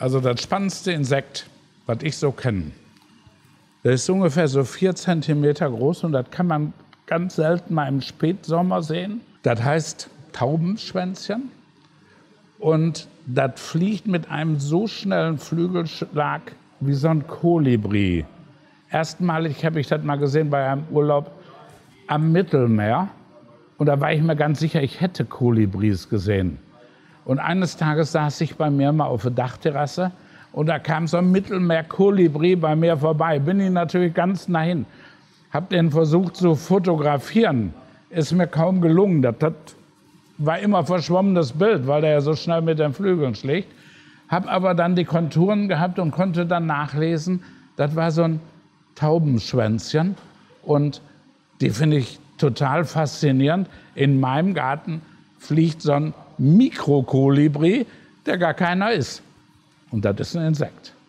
Also das spannendste Insekt, was ich so kenne, das ist ungefähr so 4 Zentimeter groß und das kann man ganz selten mal im Spätsommer sehen. Das heißt Taubenschwänzchen und das fliegt mit einem so schnellen Flügelschlag wie so ein Kolibri. Erstmalig habe ich das mal gesehen bei einem Urlaub am Mittelmeer und da war ich mir ganz sicher, ich hätte Kolibris gesehen. Und eines Tages saß ich bei mir mal auf der Dachterrasse und da kam so ein Mittelmeer-Kolibri bei mir vorbei. Bin ich natürlich ganz nah hin. Hab den versucht zu fotografieren. Ist mir kaum gelungen. Das war immer verschwommenes Bild, weil der ja so schnell mit den Flügeln schlägt. Hab aber dann die Konturen gehabt und konnte dann nachlesen. Das war so ein Taubenschwänzchen. Und die finde ich total faszinierend. In meinem Garten fliegt so ein Mikrokolibri, der gar keiner ist. Und das ist ein Insekt.